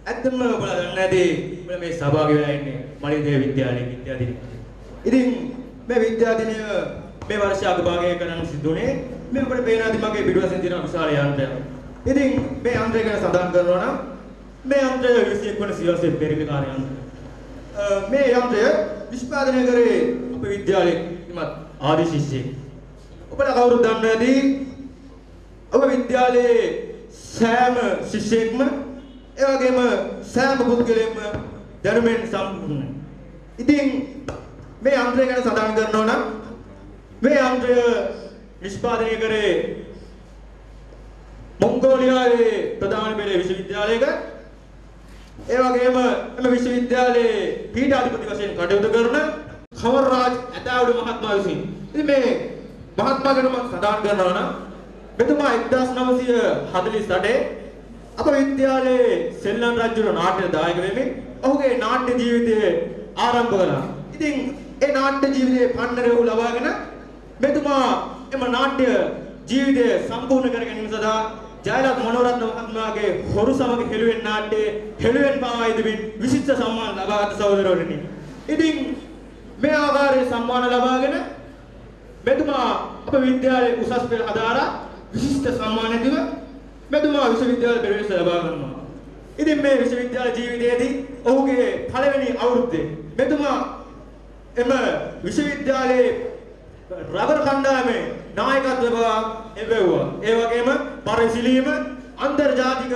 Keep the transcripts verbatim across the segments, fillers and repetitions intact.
ඇත්තම ඔයාලා දන්නේ නැති ඔයාලා මේ සභාවේ වෙලා ඉන්නේ මලියදේව විද්‍යාලයේ විද්‍යාදිනය. ඉතින් මේ විද්‍යාදිනය මේ වර්ෂ අගභාගය කරන්න සිදුුනේ මේ අපිට පේනාදි මගේ පිටුවසෙන් තියෙන විශාල යන්ත්‍රයක්. ඉතින් මේ යන්ත්‍රය ගැන සඳහන් කරනවා නම් මේ යන්ත්‍රය විසි එක් වන සියවසේ පෙරේතකාර යන්ත්‍රය. මේ යන්ත්‍රය නිෂ්පාදනය කරේ අපේ විද්‍යාලයේ ඉමත් ආදි ශිෂ්‍යෙක්. ඔබලා කවුරුද දන්නේ නැති ඔබ විද්‍යාලයේ සෑම ශිෂ්‍යෙක්ම ඒ වගේම සෑම පුද්ගලයෙක්ම දැනුමෙන් සම්පූර්ණයි. ඉතින් මේ යන්ත්‍රය ගැන සඳහන් කරනවා නම් මේ යන්ත්‍රය නිෂ්පාදනය කරේ මොංගෝලියාවේ ප්‍රධාන පෙළේ විශ්වවිද්‍යාලයක ඒ වගේම එම විශ්වවිද්‍යාලයේ පීඨාධිපති වශයෙන් කටයුතු කරන කමරාජ් ඇතාවුඩ මහත්මයා විසින්. ඉතින් මේ මහත්මයා ගැන මම සඳහන් කරනවා නම් මෙතුමා එක්දාස් නවසිය හතළිස් අටේ අප විද්‍යාලයේ සෙල්ලම් රජුගේ නාට්‍ය දායක වෙමින් ඔහුගේ නාට්‍ය ජීවිතය ආරම්භ කළා. ඉතින් ඒ නාට්‍ය ජීවිතයේ පන්නරය වූ ලබාගෙන මෙතුමා එම නාට්‍ය ජීවිතය සම්පූර්ණ කර ගැනීම සඳහා ජයලත් මනෝරත්න මහත්මයාගේ හොරු සමග හෙළුවෙන් නාට්‍යයේ හෙළුවෙන් පාවා ඉදමින් විශිෂ්ට සම්මාන ලබාගත් සහෝදරවරුනි. ඉතින් මේ ආකාරයේ සම්මාන ලබාගෙන මෙතුමා අප විද්‍යාලයේ උසස් පෙළ හදාරා විශිෂ්ට සම්මාන ඇතිව මෙතුමා විශ්වවිද්‍යාල ප්‍රවේශ ලබා ගන්නවා. ඉතින් මේ විශ්වවිද්‍යාල ජීවිතයේදී ඔහුගේ පළවෙනි අවුරුද්දේ මෙතුමා එම විශ්වවිද්‍යාලයේ රබර් කණ්ඩායමේ නායකත්වය බවා එවුවා. ඒ වගේම පරිශීලීම අන්තර්ජාතික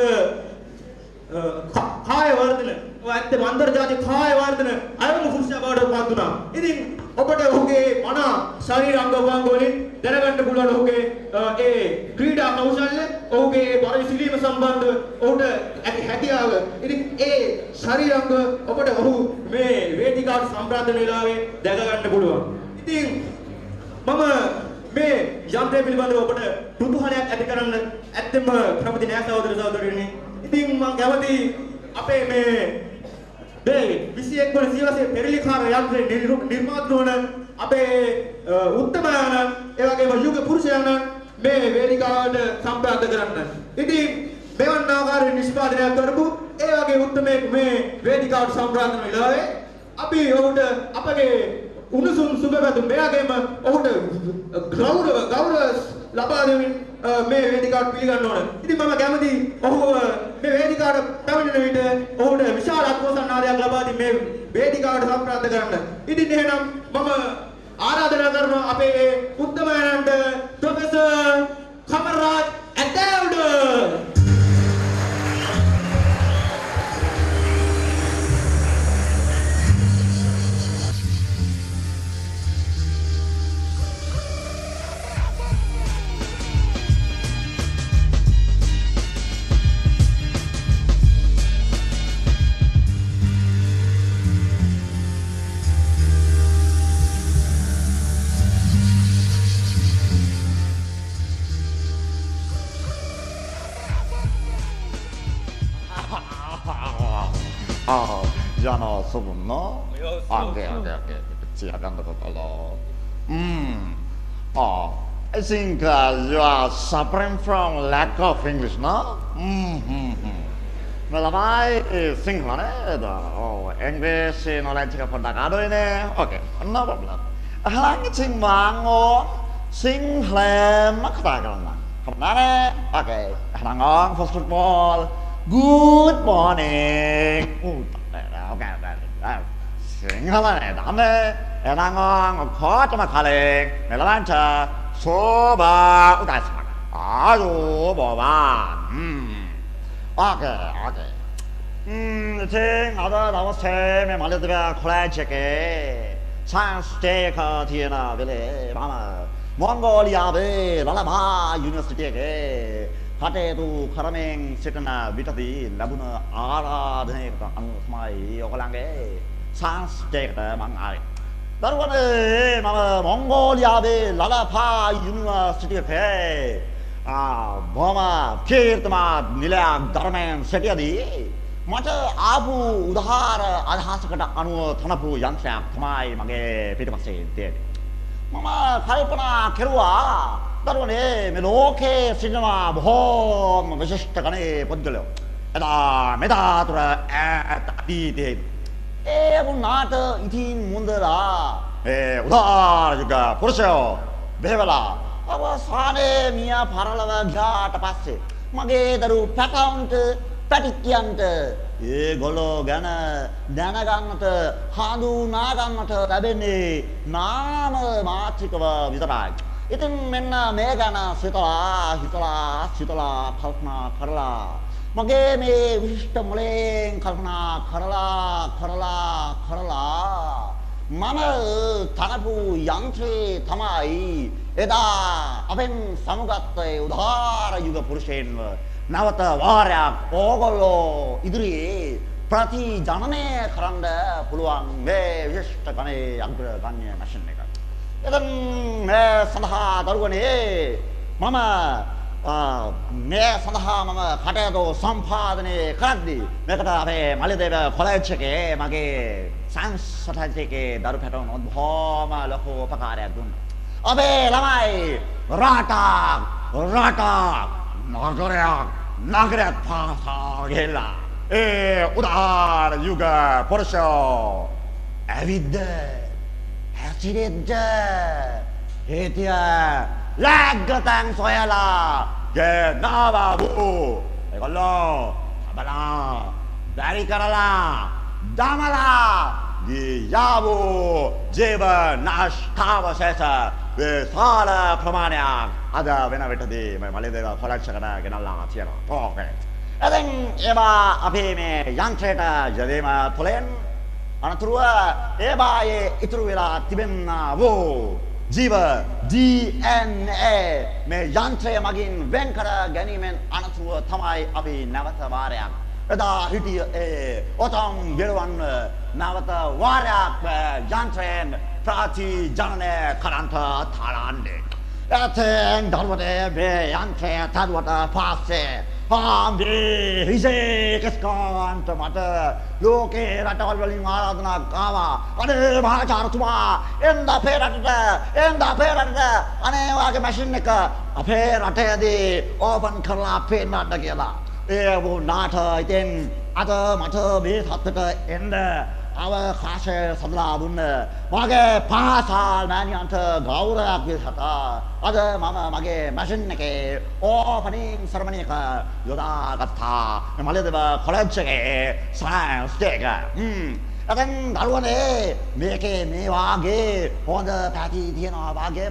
කාය වර්ධන ඇත්තම අන්තර්ජාතික කාය වර්ධන අයම පුරුෂයා බවට පත් වුණා. ඉතින් ඔබට ඔහුගේ මන ශරීර අංග වංග වලින් දැනගන්න පුළුවන් ඔහුගේ ඒ ක්‍රීඩා කෞශල්‍ය ඔහුගේ පරිශීලීම සම්බන්ධ ඔහුට ඇති හැකියාව. ඉතින් ඒ ශරීර අංග ඔබට ඔහු මේ වේදිකාවට සම්බන්ධ වෙලාවේ දැක ගන්න පුළුවන්. ඉතින් මම මේ යන්ත්‍රය පිළිබඳව ඔබට කුතුහලයක් ඇති කරන්න ඇත්තම කැමති නෑ සහෝදර සහෝදරියනි. ඉතින් මම කැමති අපේ මේ මේ විසි එක් වන සියවසේ පෙරලිකාර යන්ත්‍රය නිර්මාණය වන අපේ උත්තමයන් ඒ වගේම යුග පුරුෂයන් මේ වේදිකාවට සම්බන්ධ කරන්න. ඉතින් මෙවන් ආකාරයේ නිෂ්පාදනයක් කරපු ඒ වගේ උත්තමයෙක් මේ වේදිකාවට සම්බන්ධ වෙන වෙලාවේ අපි ඔහුට අපගේ උණුසුම් සුබපැතුම් මෙයාගේම ඔහුට ගෞරව ගෞරව ලබා දෙමින් මේ වේදිකාවට පිළිගන්න ඕන. ඉතින් මම කැමති ඔහුව මේ වේදිකාවට පැමිණෙන විට ඔහුට විශාල අත්පොසන්නාදයක් ලබා දී මේ වේදිකාවට සම්ප්‍රාප්ත කරන්න. ඉතින් එහෙනම් මම ආරාධනා කරනවා අපේ උත්තමයන්ට ප්‍රොෆෙසර් කමරාජ් ඇතාවුඩ. Ah, Jana Subno. Okay, okay, okay. See, I can't look at all. Hmm. Oh, I think uh, you are suffering from lack of English, no? Hmm. Well, I think on it. Oh, English knowledge for the garden. Okay, no problem. I think mango, sing lamb, macadamia. Come on, okay. Hang on, first of all. Good morning. Okay, okay. Sing hello, dame. Eranga, caught my colleague. Melanta, soba. Okay, ayo, boba. Hmm. Okay, okay. Hmm. The thing other I was saying, my Maliyadeva college ke. Science take a tina village, mama. Mongolia be, Lalama University ke. කටයුතු කරමින් සිටින විටදී ලැබුණ ආරාධනයකට අනුව තමයි ඔයගොල්ලන්ගේ සංස්ථාවට මම ආවේ. දරුවනේ මම මොංගෝලියාවේ ලලපා යුනිවර්සිටි එකේ ආ බොහොම කීර්තිමත් නිලයක් ධර්මයෙන් සිටියදී මට ආපු උදාහර අදහසකට අනුව තනපු යන්ත්‍රයක් තමයි මගේ පිටපස්සේ තියෙන්නේ. මම කල්පනා කරුවා දරුවනේ මේ ලෝකයේ සිටින බොහෝම විශිෂ්ට කෙනෙක් පුද්ගලයෝ. එදා මෙදා තුර ඈත අතීතයේ ඒ වුණාට ඉතින් මුන්දලා ඒ උදාර යුග පුරුෂයෝ බෙහෙවලා අවසානයේ මියා පරලව ගියාට පස්සේ මගේ දරු පැටවුන්ට පැටික්කියන්ට ඒගොල්ලෝ ගැන දැනගන්නට හඳුනා ගන්නට ලැබෙන්නේ නාම මාත්‍රිකව විතරයි. ඉතින් මෙන්න මේ ගැන සිතලා හිතලා සිතලා කල්පනා කරලා මගේ මේ විශිෂ්ට මොලෙන් කල්පනා කරලා කරලා කරලා මම තනපු යන්ත්‍රේ තමයි එදා අපෙන් සමුගත් උදාර යුග පුරුෂයන්ව නවත වාරයක් ඕගොල්ලෝ ඉදිරියේ ප්‍රතිජනනය කරන්න පුළුවන් මේ විශිෂ්ට ගණයේ අග්‍රගණ්‍ය මැෂින් එක. එතන මේ සඳහා දරුවනේ මම මේ සඳහා මම කටයුතු සම්පාදනය කරද්දී මේකට අපේ මලියදේව කොලෙජ් එකේ මගේ සයන්ස් සටහනකේ දරු පැටවුන් බොහොම ලොකු උපකාරයක් දුන්නා. අපේ ළමයි රටක් රටක් නගරයක් නගරයක් පාසා ගිහලා ඒ උදාර යුග පුරුෂෝ ඇවිද්ද හැසිරෙද්ද හේතිය ලැග්ගතන් සොයලා ගෙනාවා වූ ඒගොල්ලෝ අපලා බැරි කරලා දමලා ගියාවෝ ජීවන අෂ්ටාවශේෂ විශාල ප්‍රමාණයක් අද වෙන විටදී මම මලියදේව කොලෙජ් එකට ගෙනල්ලා තියෙනවා. ඕකේ. එතෙන් ඒවා අපේ මේ යන්ත්‍රයට යදීම තුළින් අනතුරුව ඒ බායේ ඉතුරු වෙලා තිබෙනා වූ ජීව ඩී එන් ඒ මේ යන්ත්‍රය මගින් වෙන් කර ගැනීමෙන් අනතුරුව තමයි අපි නැවත වාරයක් එදා හිටිය ඒ ඔතම් ගෙරවන් නැවත වාරයක් යන්ත්‍රයෙන් ප්‍රතිජනනය කරන්ට තරන්නේ. එතෙන් දරුවනේ මේ යන්ත්‍රය තරුවට පස්සේ ආම්බේ හිසේ කස්කාන්ට මට ලෝකේ රටවල් වලින් ආරාධනා ආවා. අනේ මහාචාර්යතුමා එන්න අපේ රටට එන්න අපේ රටට අනේ වාගේ මැෂින් එක අපේ රටේදී ඕපන් කරලා පෙන්නන්න කියලා. ඒ වුණාට ඉතින් අද මට මේ සත්‍යට එන්න අවකාශය සදලා දුන්න මගේ පාසල් මෑණියන්ට ගෞරවයක් විදිහට අද මම මගේ මැෂින් එකේ ඕපනින් සරමණි එක යොදාගත්තා. මලියදේව කොලෙජ් එකේ සයන්ස් එක. හ්ම්. අදන් දරුවනේ මේකේ මේ වාගේ හොඳ පැති තියනවා වාගේම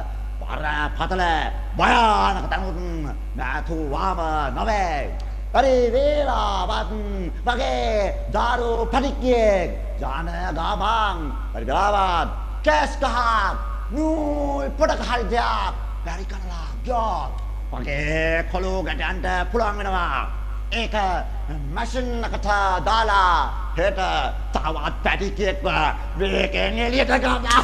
පතල භයානක තනුත් නැතුවම නොවේ. පරි වේලාවත් මගේ දාරු පටික්කියෙක් ජාන ගාබන් පරිගාවත් කැස් ගහක් නූල් පොඩක හරිදයක් බැරි කරලා ගියොත් මගේ කොළු ගැටයන්ට පුළුවන් වෙනවා. ඒක මැෂින් එකට දාලා හෙට තවත් පැටික්කියෙක්ව මේකෙන් එළියට ගන්නවා.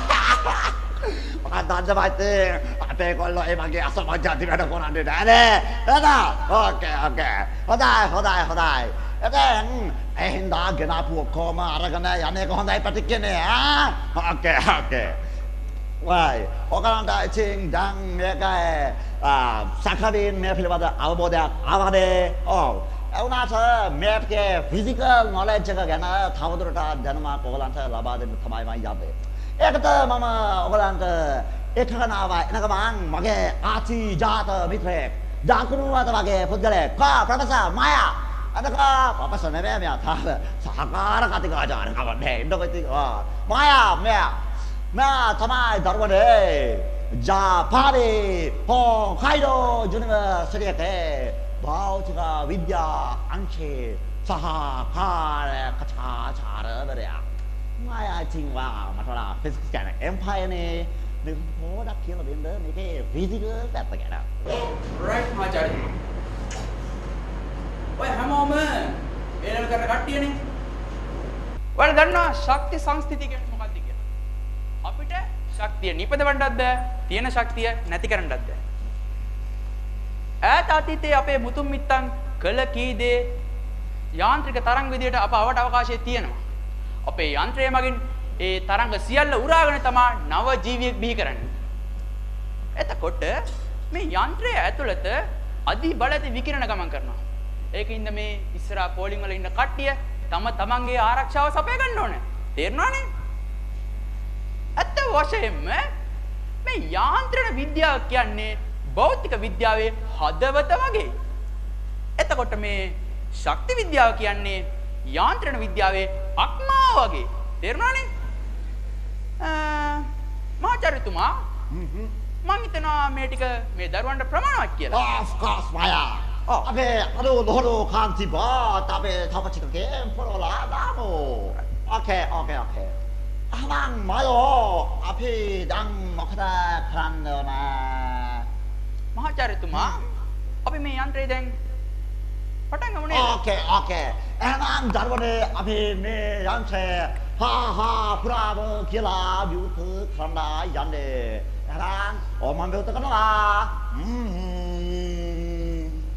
අදන්දමයිතේ අපේ කොල්ලෝ ඒ වගේ අසමජාති වැඩ කරන්නේ නැහැ නේද? ඕකේ ඕකේ. හොඳයි හොඳයි හොඳයි. එතෙන් එහෙන්දා ගෙනාපු ඔක්කොම අරගෙන යන්නේ කොහොඳයි පැටික්කනේ ආ? ඕකේ ඕකේ. වයි. ඔකලන්ට ඉතින් දැන් මේක සකවින් මේ පිළිබඳ අවබෝධයක් ආවද? ඔව්. එවුනාට මේකේ ෆිසිකල් නොලෙජ් එක ගැන තවදුරටත් දැනුමක් ඔයගලන්ට ලබා දෙන්න තමයි මම යන්නේ. ඒකට මම ඔයගලන්ට එකකනාව එනකමන් මගේ ආචි ජාත මිත්‍රයෙක් ජාකුරුවාත වගේ පුද්ගලයෙක් කා ප්‍රොෆෙසර් මායා අදකා ප්‍රොෆෙසර් නෙවෙයි මෙයා තාම සහකාර කතිකාචාර්ය කවන්නේ ඉන්නකො ඉතින් මායා මෙයා මා තමයි දරුවනේ ජාපානයේ හොක්කයිඩෝ යුනිවර්සිටි එකේ භෞතික විද්‍යා අංශයේ සහකාර කතිකාචාර්යවරයා. I think wow, matala physics ගැන එම්පයර්නේ මේ පොඩක් කියලා දෙන්න මේකේ ෆිසිකල් පැත්ත ගැන. right මචං. ඔය හැමෝම එනම කරන කට්ටියනේ. ඔයාලා දන්නවා ශක්ති සංස්ථිතිය කියන්නේ මොකක්ද කියලා? අපිට ශක්තිය නිපදවන්නත් බෑ, තියෙන ශක්තිය නැති කරන්නත් බෑ. ඈත අතීතයේ අපේ මුතුන් මිත්තන් කළ කී දේ යාන්ත්‍රික තරංග විදියට අප අවට අවකාශයේ තියෙනවා. අපේ යන්ත්‍රය මගින් ඒ තරංග සියල්ල උරාගෙන තමයි නව ජීවියෙක් බිහි කරන්නේ. එතකොට මේ යන්ත්‍රය ඇතුළත අධි බල ඇති විකිරණ ගමන් කරනවා. ඒකින්ද මේ ඉස්සරහා පෝලිං වල ඉන්න කට්ටිය තම තමන්ගේ ආරක්ෂාව සපය ගන්න ඕනේ. තේරුණානේ? ඇත්ත වශයෙන්ම මේ යාන්ත්‍රණ විද්‍යාව කියන්නේ භෞතික විද්‍යාවේ හදවත වගේ. එතකොට මේ ශක්ති විද්‍යාව කියන්නේ යාන්ත්‍රණ විද්‍යාවේ අක්මාව වගේ. තේරුණානේ? මහාචාර්යතුමා මම හිතනවා මේ ටික මේ දරුවන්ට ප්‍රමාණවත් කියලා. Of course, Maya. Oh, abe, aduh, loro kanti ba, tapi thapa chika game porola damo. Okay, okay, okay. Abang mayo, api dang mokada kerana na. මහාචාර්යතුමා අපි මේ යන්ත්‍රය දැන් පටන් ගමු නේද? Okay, okay. Emang darwane api me yantre ha ha puraba kila biutu kerana yande. Erang, oh man biutu kerana lah. Hmm.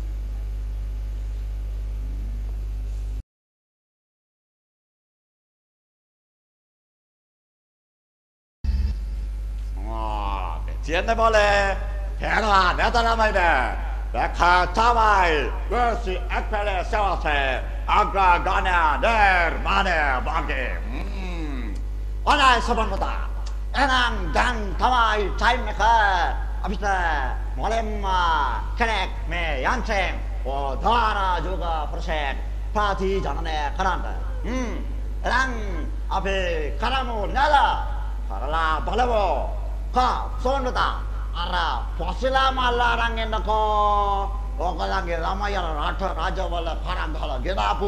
Tiada boleh. Hera, neta nama ini. Mereka tamai versi ekspere sewase agar gana der mana bagi. Orang seban kota. Enang dan tamai time mereka. Abisnya malam kenek me yanceng. Oh, dara juga persen. Parti jangan kerana. Hmm. Enang abe karamu nala. Karala balawo. Kau, sonda, ara, posila malah orang yang nak kau, orang lagi ramai yang raja raja wala parang kalau kita apa?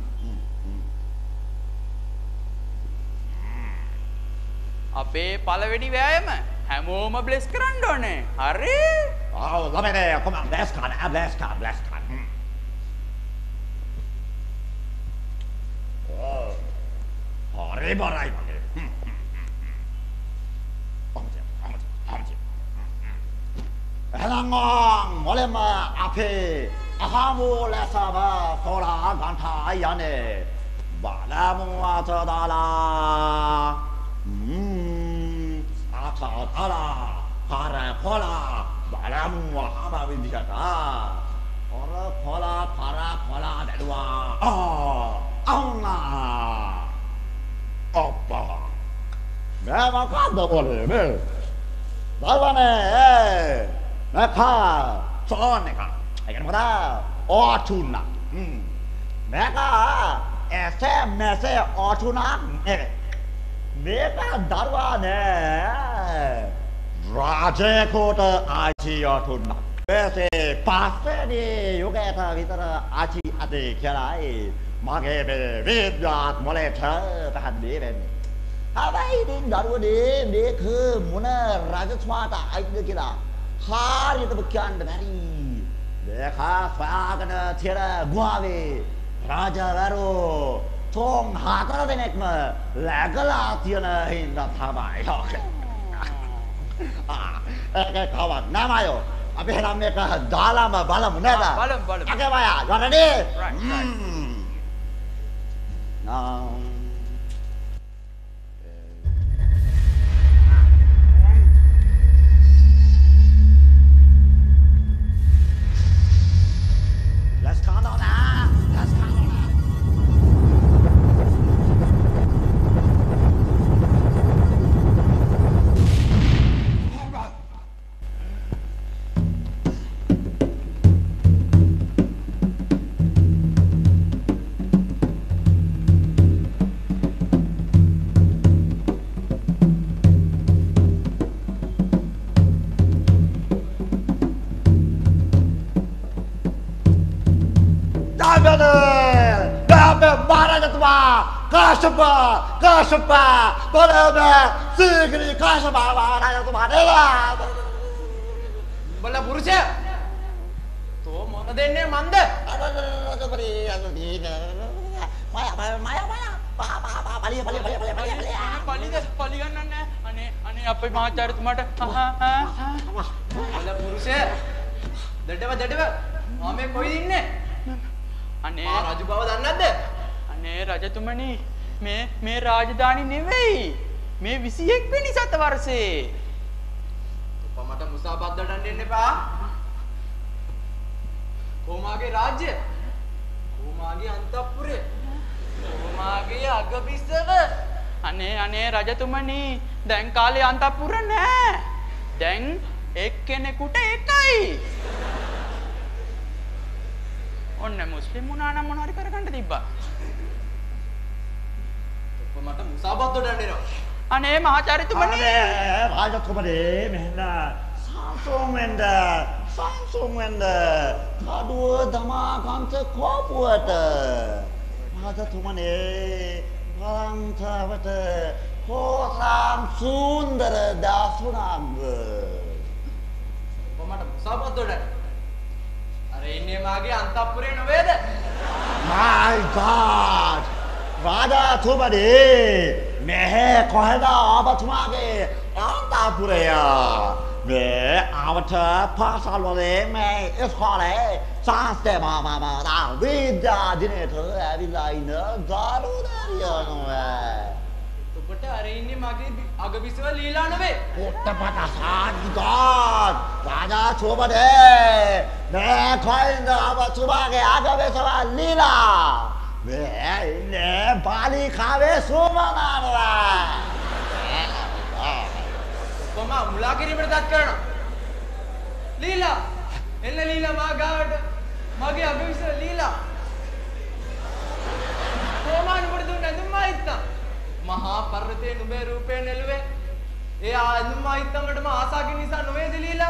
අපේ පළවෙනි වෑයම හැමෝම bless කරන්න ඕනේ. හරි? Oh, lama deh, come on, bless kan, bless kan, bless kan. Oh, hari barai bagai. Eranga, molema ape, ahamu lesaba, Sura ganta ayane, balamu Athauda, hmm, Athauda, para pola, balamu haba Vidudev, para pola, para pola dua, ah, auna, apa, memang kada boleh, ber, bagaimana, eh? Mereka soal mereka, akan mana? Ortuna, mereka S M S Ortuna, mereka darwan Raja Kota Aji Ortuna. Bese pasti ni juga ada vitara Aji ada kira ini, makai berbeda mulai tertahan diri. Apa ini darwan ini? Dia ke mana Raja Smata itu kira. Hari itu bukan dari mereka faagana tiada guawe raja baru tong hatra denek me lagala tiada hinda thamai oke ah oke kawan nama yo apa nama mereka dalam balam nada balam balam oke Maya you ready right right now Let's count on that. Let's count on that. Kashapa, Kashapa, Bandara, Sura, Kashapa, Madawala. බල පුරුෂයා තෝ මොන දෙන්නේ මන්ද? Maya, Maya, Maya, Maya. Pali, pali, pali, pali, pali, pali. පලිද පලි ගන්නන්න අනේ අනේ අපේ මහාචාර්යතුමාට බල පුරුෂයා දෙඩව දෙඩව මම මේ කොයිද ඉන්නේ? අනේ රජු බව දන්නේ නැද්ද? අනේ රජතුමනි මේ මේ රාජධානි නෙවෙයි මේ විසි එක් වෙනි සත වර්ෂේ ඔප මට මුසාබද්දට දෙන්න එපා කොමාගේ රාජ්‍ය ඔබමාගේ අන්තපුරේ. ඔබමාගේ අගබිසව. අනේ අනේ රජතුමනි දැන් කාලේ අන්තපුර නෑ. දැන් එක්කෙනෙකුට එකයි. ඔන්න මුස්ලිම් වුණා නම් මොනවාරි කරගන්න තිබ්බා. ඔබ මට මුසාවත් දොඩන්නේනවා. අනේ මහාචාර්යතුමනි රාජතුමනි මෙන්න සාසොන් වෙන්න සාසොන් වෙන්න කඩුව දමා කන්ත කෝපුවට රාජතුමනි වරන්තවට හෝරාම් සුන්දර දාසුණාංග ඔබ මට මුසාවත් දොඩන්නේ. අර ඉන්නේ මාගේ අන්තපුරේ නේද? My God! රාජතුමනි මෙහෙ කොහෙද ඔබතුමාගේ අන්තපුරය? මේ ආවට පාසල් වලේ මේ ඉස්කෝලේ සාස්ත්‍ය මාමා විද්‍යා දිනේට ඇවිල්ලා ඉන්න දරුදරියෝ නෝවේ. ඔබට අර ඉන්නේ මගේ අගබිසව ලීලා නෙවෙයි. කොටපට සාදිගාත් රාජතුමනි මේ කොහෙද ඔබතුමාගේ අගබිසව ලීලා? මේ ඉන්නේ බාලිකාවේ සෝමනාරවා. ඔබම මුලා කිරීමට දත් කරනවා. ලීලා එන්න ලීලා මා ගාවට මගේ අගවිස ලීලා. කොමාන කොට දුන්න නුඹ ඉත්තා. මහා පර්වතයේ නුඹේ රූපේ නෙළුවේ. ඒ නුඹ ඉත්තමට මා ආසාගේ නිසා නොවේද ලීලා?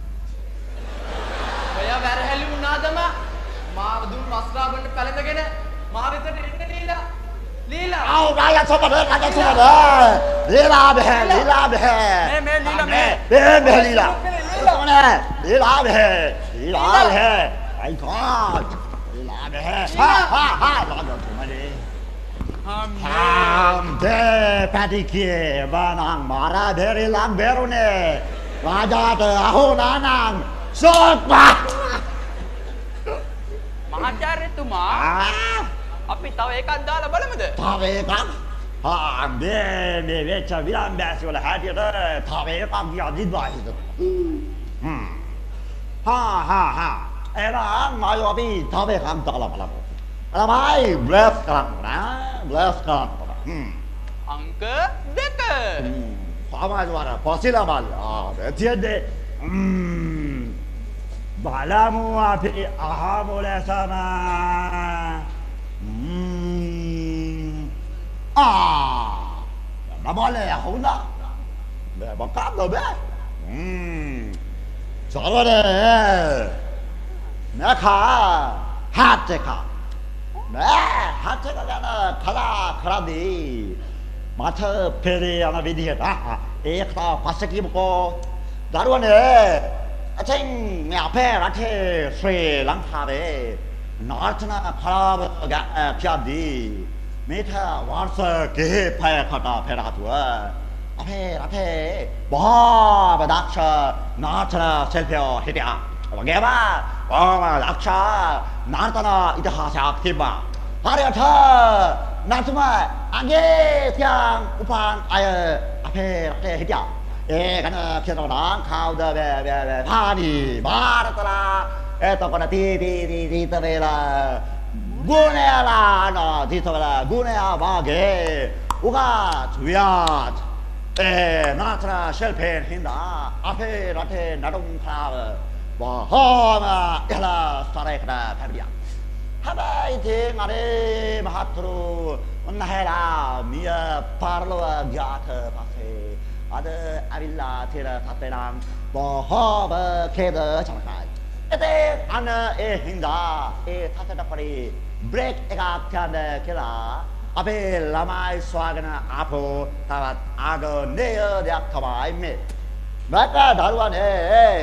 ඔය වැරහැලි වුණාදම මා දුන් වස්ත්‍රාභරණ පැලඳගෙන මා වෙතට එන්න ලීලා. ලීලා. ආ රාජතුමනි රාජතුමනි ලීලා බෑ ලීලා බෑ. මේ මේ ලීලා මේ මේ මේ ලීලා. ලීලා ලීලා බෑ ලීලා බෑ. My God! ලීලා බෑ. හා හා හා රාජතුමනි. හම් දේ පැටිකේ බණන් මාරා දෙරිලන් බෙරුනේ. රාජාට අහුණානම් සෝපා. මහාචාර්යතුමා අපි තව එකක් දාලා බලමුද? තව එකක්? ආ මේ මේ වෙච්ච විලම්බැසි වල හැටියට තව එකක් ගියදිත් වාසිද? හ්ම්. හා හා හා. එනම් මම අපි තව එකක් දාලා බලමු. ළමයි බ්ලස් කරන්න බ්ලස් කරන්න. හ්ම්. අංක දෙක. හ්ම්. සමාජ වර පොසිලා බල. ආ එතියද? හ්ම්. බලමු අපි අහමු ලැසම. Ah, Madawala Athauda. Be bakal lo be. Hmm. Saranga. Naka hateka. Be hateka gana kala kaladi. Mata peri ana විදිහට. ඒක තමයි පස්සේ කියමුකෝ. දරුවනේ අතින් මේ අපේ රටේ ශ්‍රී ලංකාවේ නාට්‍ය කලාව කියද්දී මේක වර්ෂ කිහිපයකට පෙර ආතුව අපේ රටේ බොහෝම දක්ෂ නාට්‍ය ශිල්පියෝ හිටියා. වගේම බොහෝම දක්ෂ නාට්‍ය ඉතිහාසයක් තිබ්බා. හරියට නාට්‍යම අගේ තියන් උපන් අය අපේ රටේ හිටියා. ඒ ගැන කියනවා නම් කවුද පානි ಭಾರತලා එතකොට තී තී තී තීත වේලා ගුණයලා නෝ තීතවල ගුණයා වාගේ උගත් වියත් ඒ නාට්‍ය ශිල්පීන් හින්දා අපේ රටේ නඩුම් කලාව බොහෝම ඉහළ ස්තරයකට පැමිණියා. හැබැයි ඉතින් අර මහත්තුරු උන්වහන්සේලා මිය පරලොව ගියාට පස්සේ අද ඇවිල්ලා තියෙන තත්ත්වය නම් බොහෝම ඛේදජනකයි. ඉතින් අන්න ඒ හින්දා ඒ තත්ත්වයට පරි බ්‍රේක් එකක් ගන්න කියලා අපේ ළමයි ස්වාගන ආපු තවත් ආගනේය දෙයක් තමයි මේ. මට දරුවනේ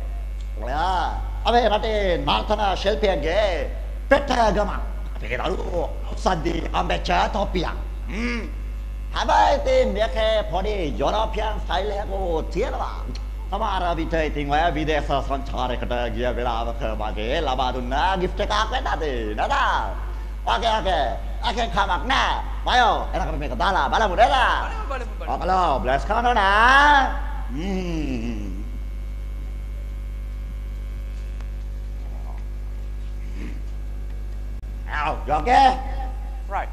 ඔයා අපේ රටේ නාට්‍ය ශිල්පියන්ගේ පෙට්ටගම අපේ දරුවෝ සද්දී අම්බෙච්චා තොපියක්. හ්ම්. හැබැයි ඉතින් මේකේ පොඩි යුරෝපියන් ස්ටයිල් එකක් තියෙනවා. සමහර විට ඉතින් ඔය විදේශ සංචාරයකට ගිය වෙලාවක මගේ ලබා දුන්න gift එකක් වෙන්නද නේද? ඔකේ ඔකේ. අකේ කමක් නෑ. මයෝ එනකොට මේක දාලා බලමු නේද? බලමු බලමු. බලමු බ්ලස් කරනවා නා. හ්ම්. Ow. You okay? Right.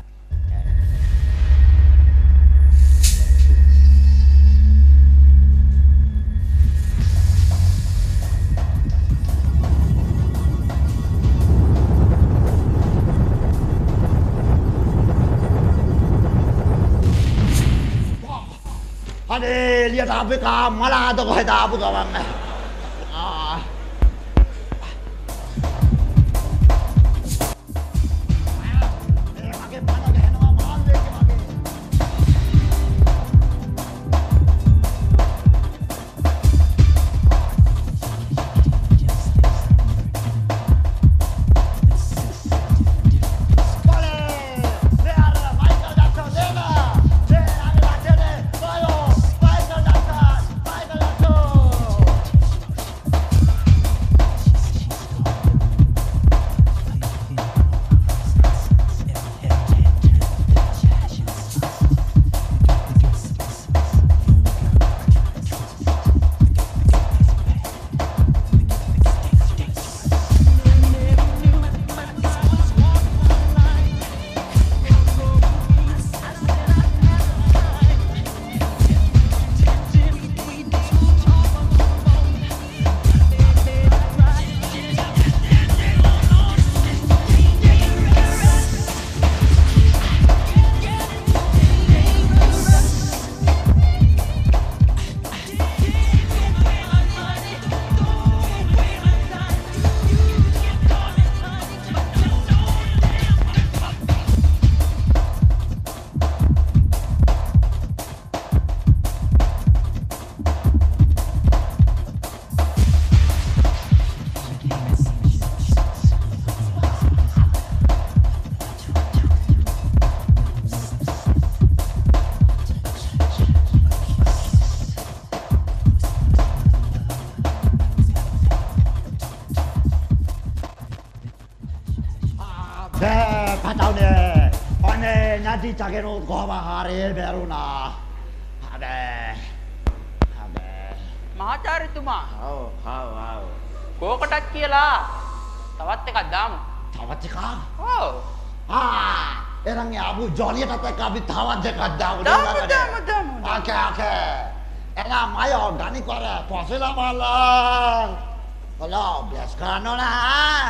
Aduh, lihat apa kah? Malah ada kau ada apa kau bang? Ah. Nanti cakap kau bahari beruna, ada, ada. මහාචාර්ය තුමා. How, how, how. කෝකටත් කියලා තවත් එකක් දාමු. Tawat cakap? ඔව්. Ah, erangnya abu Jaliya tak kami tawat cakap dah. දාමු දාමු දාමු. Okay, okay. Erang mayo gani kore, posila malah. Kalau bias kano lah.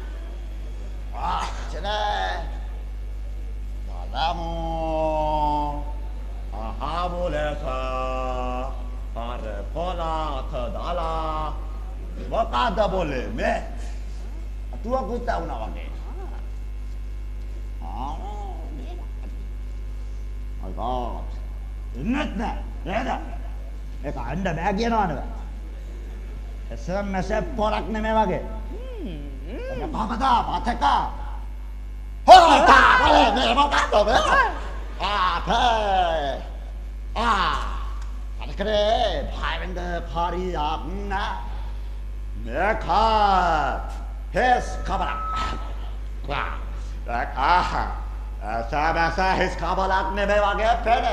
Ah, cina. Kamu, aha boleh sah, ada pola terdalam, bukan ada boleh, meh. Tu aku tahu nak apa. Ah, agak, ingat tak? Ada. Eh, kau anda bagian mana? Esok mesej porak ni memang. Hmm. Apa dah? Apa cakap? Oh, tak boleh, memang tak boleh. Ah, okay. Ah, ada kere, Parliamentarian Party agna. Mereka, his kabalak. Wah, mereka, saya biasa his kabalak ni memang apa ni?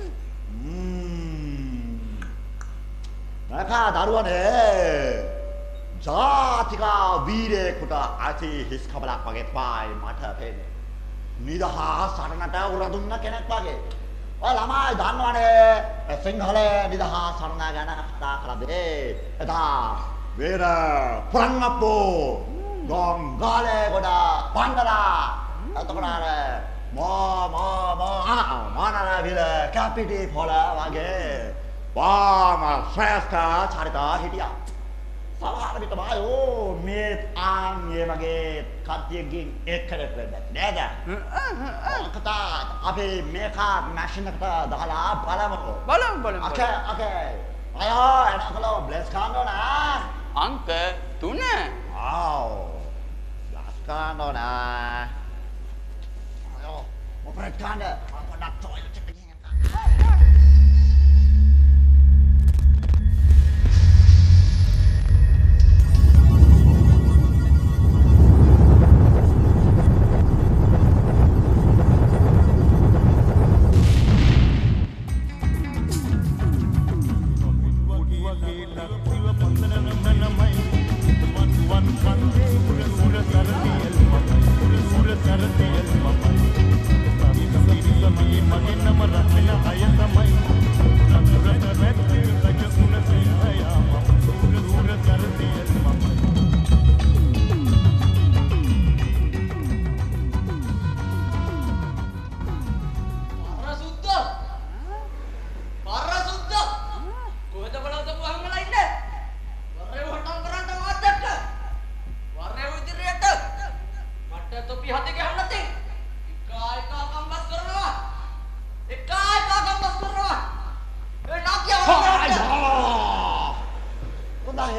Hmm, mereka daruan eh. Jatiga bire kuda ati his kabalak pakai pai mata pen. Nida ha sarana ta uradunna kenek pakai. Wah lama dan mana singhale nida ha sarana gana ta kalabe. Eta bira perang apa? Gong gale kuda bandara. Atau mana le? Ma ma ma ah mana le bila kapiti pola pakai. Wah ma festa carita hidia. Salah lebih terbaik. Mit ang ye mage katil ging ek kere kere. Nada. Kata apa mereka machine kata dalam balam aku. බලමු බලමු. Okay okay. Ayo enak kalau bless kano na. අංක තුන. Wow. Bless kano na. Ayo, mau perhatikan deh. Mau nak toilet cek begini kan. Sarangga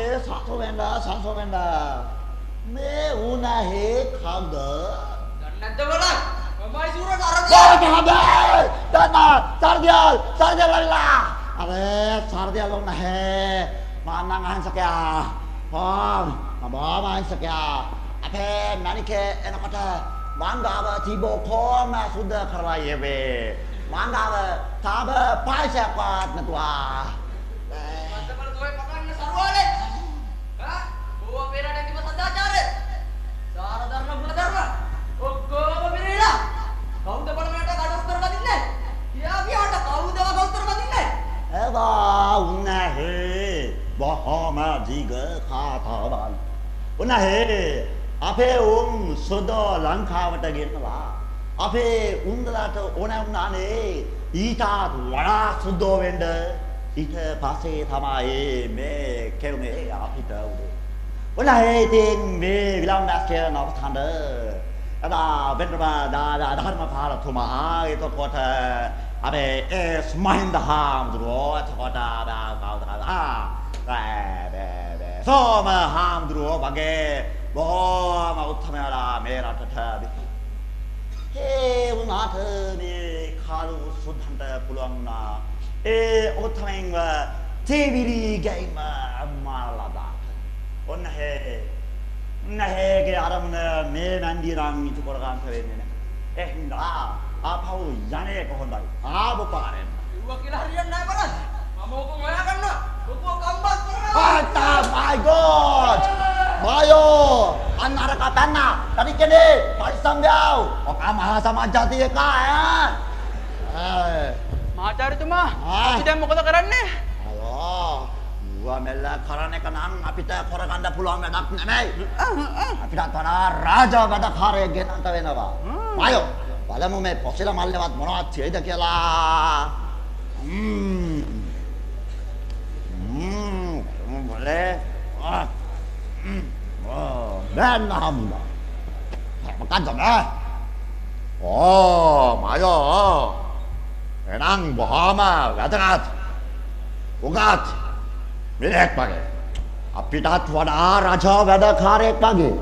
අනේ සතු වෙන්න සතු වෙන්න මේ උනාහේ කවුද? දන්නේ නැද්ද බලන්න. මමයි සූර කරන්නේ. බාබා දන්නා Saradiyel Saradiyel අरे Saradiyel නැහැ මාන්නන් අහංසකයා හා මම අහංසකයා අපේ මණිකේ එනකොට මංගාව තිබෝ කොම සුද්ධ කරලා යෙවේ මංගාව තාම පායිසක්වත් නැතුවා මන්දපල තෝයි පකන්න සරුවාලේ හා ඕවා පෙරට තිබ සදාචාරය සාරධර්ම ගුණධර්ම ඔක්කොම පිරීලා කවුද බලන්නට කඩ උත්තර බදින්නේ කියා කියාට කවුද කඩ උත්තර බදින්නේ එවා උනාහේ බොහොම ජීග කාතාවල් උනාහේ අපේ උන් සොදෝ ලංකාවට ගෙන්නවා අපේ උන්දලට ඕන වුණානේ ඊටත් වඩා සුදෝ වෙන්න ඊට පස්සේ තමයි මේ කෙරුනේ අපිට උදේ උනාහේ ඉතින් මේ විලම්බස්කේ නවතන අදා වෙනවා දා ධර්ම පාලතුමා එතකොට අපේ එස් මහින්ද හාමුදුරුවෝ එතකොට ආ කවුද ආ බෑ සෝම හාමුදුරුවෝ වගේ බොහොම උත්තමයලා මේ රටට ඒ වුණාට මේ කාලු සුද්ධන්ට පුළුවන් වුණා ඒ උත්තමෙන්ව ටීවී ගේම් මාලදා ඔන්න හේ නැහැගේ අරමුණ මේ නන්දිය නම් ඉතු කර ගන්න වෙන්නේ නැහැ එහෙනම් ආපහු යන්නේ කොහොමදයි ආපහු පාරෙන් ඉව්වා කියලා හරියන්නේ නැහැ බලන්න මම ඕක හොයා ගන්නවා ඔක්කො කම්බස් කරනවා ආ my god මායෝ අන්නරක තන්න තනිකනේ පරිසම්භාව ඔක මහා සමාජාතිය කා ඈ මහාචාර්යතුමා අපි දැන් මොකද කරන්නේ අලෝ ඌවා මෙල්ල කරන එක නම් අපිට කරගන්න පුළුවන් වැඩක් නෙමෙයි අපිට තනා රාජා වැඩකාරයෙක් ගෙනන්ට වෙනවා මායෝ බලමු මේ පොසිල මල්ලේවත් මොනවද තියෙයිද කියලා ම්ම් ම්ම් බලේ ආ ම්ම් ඕ දැන් හම්බුණා මොකක්ද මේ ඕ මායෝ එනං බොහොම වැදගත් උගත් මිනිහෙක් වගේ අපිටත් වඩා රජා වැඩකාරයෙක් වගේ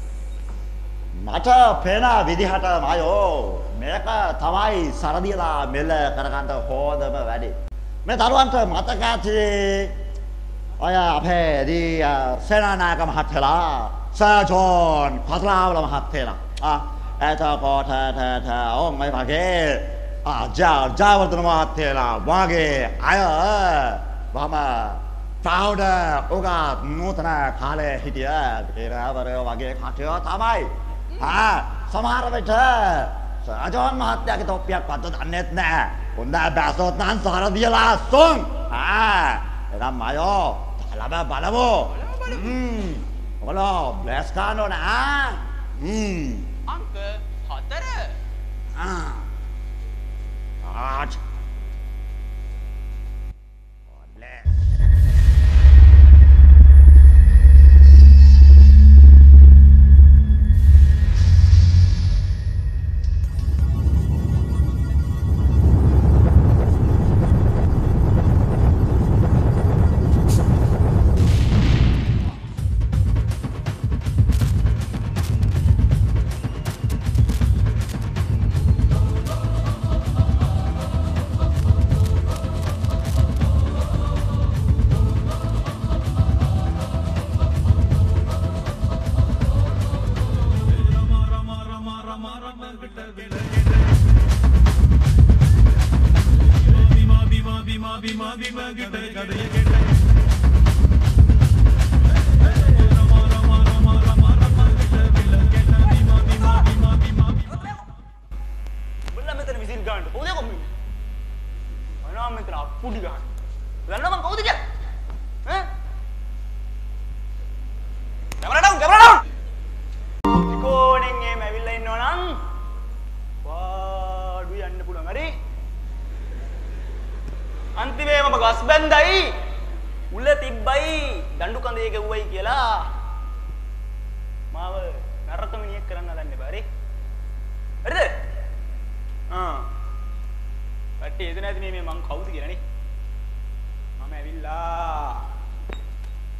මට පේන විදිහට මායෝ මේක තමයි සරදියලා මෙල්ල කරගන්න හොඳම වැඩේ මේ දරුවන්ට මතක ඇති ඔය අපේ දී සේනානායක මහත්තයලා සර්ජන් පස්ලාවල මහත්තයලා ආ එතකොට ත ඔව් මේ වගේ ආ ජා ජාවර්ධන මහත්තයලා වගේ අය වම ප්‍රෞඩ උගත් නූතන කාලේ හිටිය පෙරවරයෝ වගේ කටයෝ තමයි ආ සමහර විට සර්ජන් මහත්තයාගේ තොප්පියක් වත් දන්නෙත් නැහැ හොඳ බැසොත් නම් සරදියලා සොන් ආ එනම් අයෝ බලව බලවෝ හ්ම් ඔලෝ බ්ලැස් කානෝ නා හ්ම් අංක හතර ආ ආච්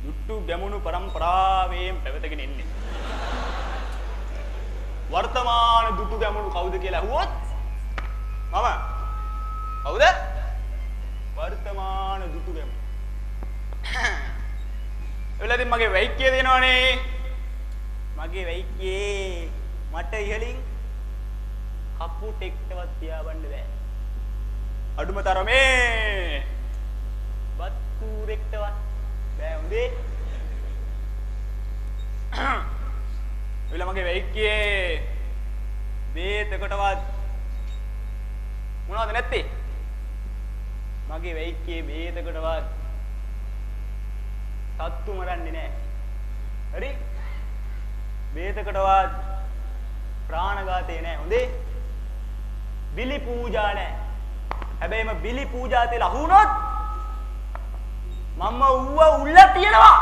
දුට්ටු ගැමුණු පරම්පරාවෙන් පැවතගෙන ඉන්නේ. වර්තමාන දුටු ගැමුණු කවුද කියලා අහුවොත් මම කවුද? වර්තමාන දුටු ගැමුණු. එවලදී මගේ වෛක්‍යය දෙනවනේ. මගේ වෛක්‍යයේ මට ඉහලින් කපු ටෙක්ටවත් තියාවන්න බෑ. අඩුම තරමේ බත්කූරෙක්ටවත් බෑ උදේ. එවල මගේ වෛක්‍යයේ බේතකටවත් මොනවද නැත්තේ? මගේ වෛක්‍යයේ බේතකටවත් සත්තු මරන්නේ නැහැ. හරි? බේතකටවත් ප්‍රාණඝාතේ නැහැ. හොඳේ? බිලි පූජා නැහැ. හැබැයිම බිලි පූජා තියලා අහුනොත් මම ඌව උල්ල තියනවා.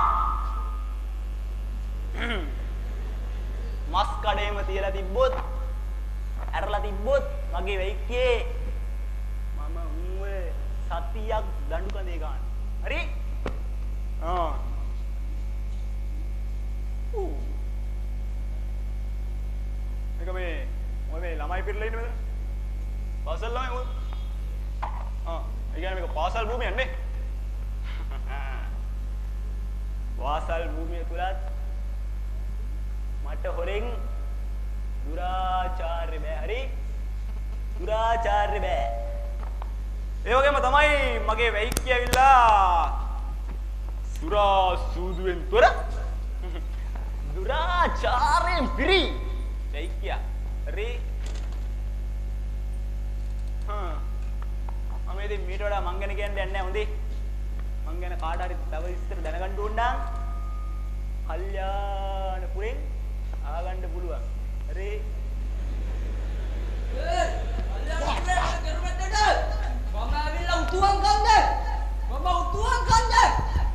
මස් කඩේම තියලා තිබ්බොත් ඇරලා තිබ්බොත් මගේ වෛක්‍යයේ මම ඌව සතියක් දඬු කඳේ ගන්න. හරි? ආ. ඌ. මේක මේ මොකද මේ ළමයි පිරලා ඉන්නේ මෙතන? පාසල් ළමයි මොකද? ආ, ඒ කියන්නේ මේක පාසල් භූමියක් නේ. පාසල් භූමිය තුලත් මට හොරෙන් දුරාචාර්ය බෑ. හරි? දුරාචාර්ය බෑ. ඒ වගේම තමයි මගේ වෛක්‍ය ඇවිල්ලා සුරා සූදුවෙන් තොර දුරාචාරයෙන් පිරි වෛක්‍ය. හරි? හා මම ඉතින් මීට වඩා මං ගැන කියන්න දෙයක් නැහැ හොඳේ. මං ගැන කාට හරි තව විස්තර දැනගන්න ඕන නම් කල්යාණ පුරෙන් ආගන්න පුළුවන්. හරි? ඒ කල්යාණ පුරේ කරුමෙන්ද? මම ඇවිල්ලා උතුම් ගන්න. මම උතුම් ගන්න.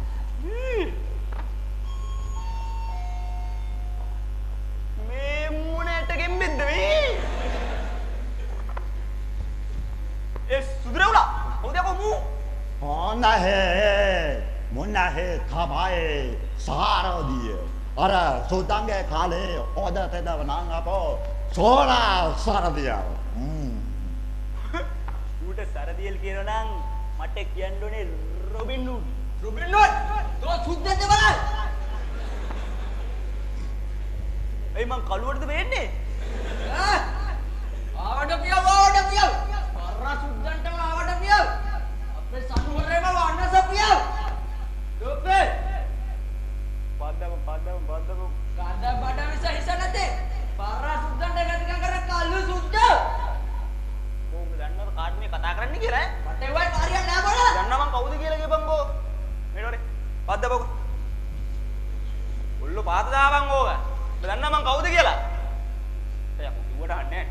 මේ මුණට ගෙම්බෙද්ද මේ? ඒ සුදුරවුලා හොදේ කොමු. ඕනහේ මොනහේ තමයි සාරදිය. අර සෝතංගේ කාලේ ඕදතේදව නම් අපෝ සෝලා සරදියල්. හ්ම්. ඌට සරදියල් කියනවා නම් මට කියන්න ඕනේ රොබින් හූඩ්. රොබින් හූඩ්. තෝ සුද්දෙන්ද බලන්න. එයි මං කළුවටද වෙන්නේ? ඈ ආවට පියව ආවට පියව. අර සුද්දන්ටම ආවට පියව. අපේ සනුවරේම වන්නස පියව. දුප්පේ. පදම පදම පදම ගඳ බඩ විස හිස නැතේ. පර සුද්දන්ට ගතිකම් කර කල්ලු සුද්ද. කොහොමද දන්නවද කාඩ් මේ කතා කරන්න කියලා ඈ? මට ඒ වගේ කාරියක් නෑ බල. දන්නවා මං කවුද කියලා කියපන්කෝ. මේනෝනේ. පද්දපකෝ. ඔල්ල පාත දාපන් ඕක. දන්නවා මං කවුද කියලා? එයා කිව්වට අහන්නේ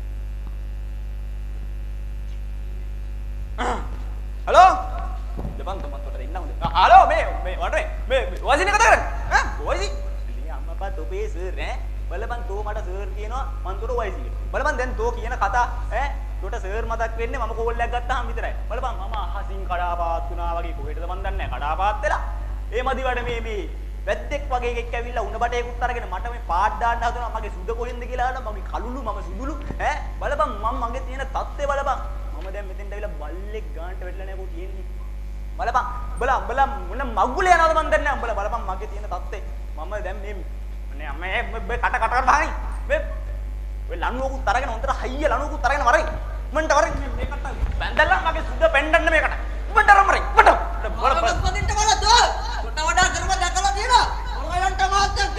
නැහැ. හලෝ. දෙපන් තුමන් උඩට ඉන්න හොඳ. හලෝ මේ මේ වටේ මේ වයිසින කතා කරන්නේ. ඈ වයිසි. ඉතින් අම්මපා තොපේ සර් ඈ. බලපන් තෝ මට සර් කියනවා මං තොට වයිසි කියනවා. බලපන් දැන් තෝ කියන කතා ඈ තොට සර් මතක් වෙන්නේ මම කෝල් එකක් ගත්තාම විතරයි. බලපන් මම අහසින් කඩාපාත් වුණා වගේ කොහෙටද මන් දන්නේ නැහැ. කඩාපාත් වෙලා. ඒ මදිවට මේ මේ වැද්දෙක් වගේ එකෙක් ඇවිල්ලා උණ බටේකුත් අරගෙන මට මේ පාඩ් දාන්න හදනවා. මගේ සුද කොහෙන්ද කියලා අහනවා. මගේ කලුළු මම සුදුළු ඈ බලපන් මම මගේ තියෙන තත්ත්වය බලපන්. මම දැන් මෙතෙන්ට ඇවිල්ලා බල්ලෙක් ගානට වැටලා නැහැ කො තියෙන්නේ. බලපන් උඹලා උඹලා මොන මග්ගුල යනවද මන් දන්නේ නැහැ. උඹලා බලපන් මගේ තියෙන තත්ත්වය. මම දැන් මේ නේ අම්මේ මේ කට කට කර බහනි. මේ ඔය ලණුවකුත් අරගෙන හොන්දට හයිය ලණුවකුත් අරගෙන වරයි. මන්ට වරයි මේ කට බැඳලා මගේ සුද පෙන්ඩන්න මේකට. උඹට රමරයි. උඹට බලපන් පදින්ට බලද. කොට වඩා කරම දැකලා තියෙනවා. ඔයයන්ට මාත් එක්ක.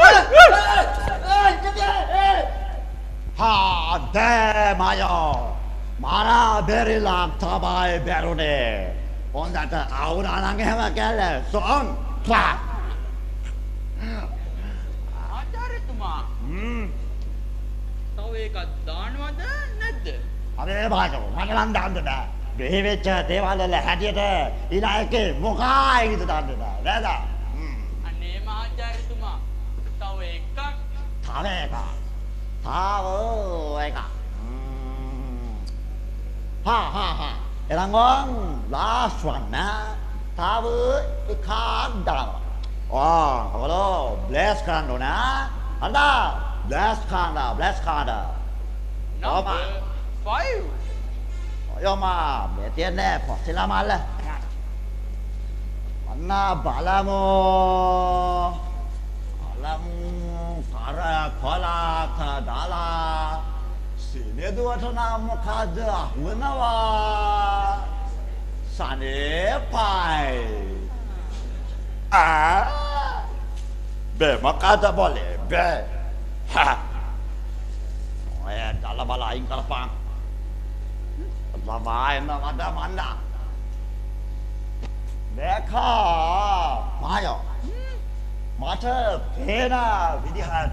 හා දේ මායෝ මාරා බෙරිලා තමයි බැරුනේ. හොඳට අවුනා නම් එහෙම කැල්ල සොන් ක්ලා. ආචාර්යතුමා. හ්ම්. තව එකක් දානවද නැද්ද? අනේ බාජෝ මට නම් දාන්න බෑ. මේ වෙච්ච දේවල් වල හැටියට ඊළඟේ මොකායිද දාන්න බෑ. නේද? හ්ම්. අනේ මහාචාර්යතුමා. තව එකක්. තව එකක්. තව එකක්. හ්ම්. හා හා හා. එරංගොන් last one නා. තව එකක් දානවා. Oh, kalau blast kan dona, anda blast kanda, blast kanda. Number five. Yo ma, P M T N L sila malah. Mana balamu, balamu kara kala kadala. Sini dua tu nama kada, menawa. Sane pai. Ah, be makada boleh, be. Ha. Eh, dalam bala ingkar pang. Lama nak ada mana? Mereka, mayo, mata pena vidihat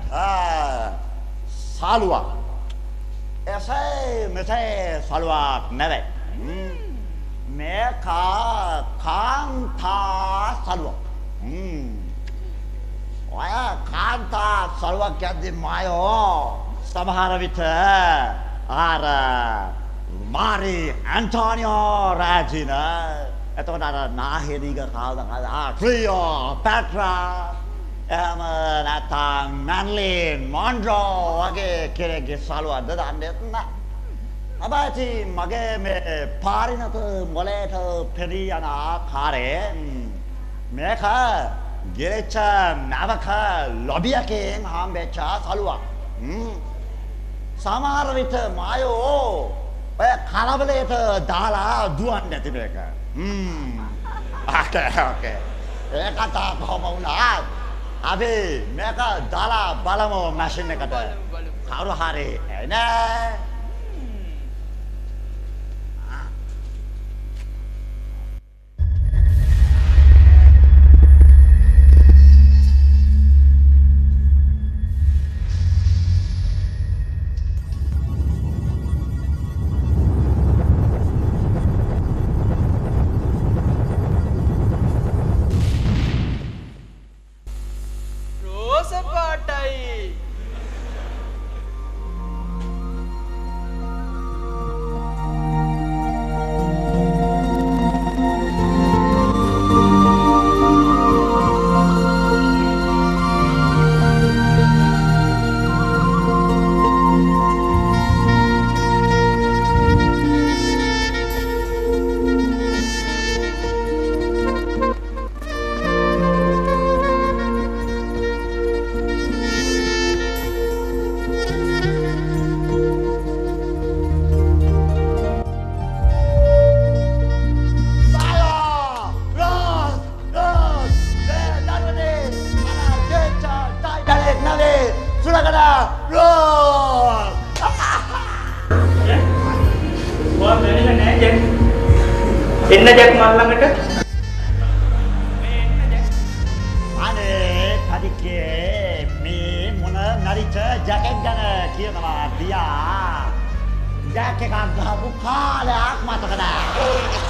salwa. Esai, mesai salwa nere. Mereka kanta salwa. Hmm. Wah, kanta salwa jadi mayo. Samahara vita, ara. Mari Antonio Regina, itu ada nahiriga kau dah ada Trio, Petra, Emma, Nathan, Manlin, Monroe, lagi kira-kira selalu ada dan dia nak. Apa sih, mage me pari na tu mulai tu peri anak kare, mereka gereja nabaka lobby ke ham beca selalu. Sama hari itu mayo. Eh, kalau boleh itu dala dua nanti mereka. Hmm, oke oke. Eh kata kau mau nak, abi mereka dala balamu mesin kata. Kau hari ini. එන්න ජැක් මල් ළඟට. අනේ කඩිකේ මේ මොන නරිච jacket ගැන කියනවා තියා. ජැක් එකක් ගහපු කාලයක් මතක නැහැ.